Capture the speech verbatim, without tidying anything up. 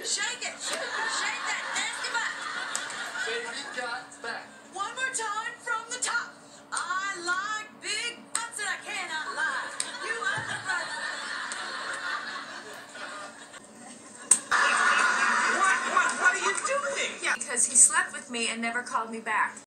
Shake it. Shake that nasty butt. Baby got back. One more time from the top. I like big butts and I cannot lie. You are the brother. What? What? What are you doing? Yeah, because he slept with me and never called me back.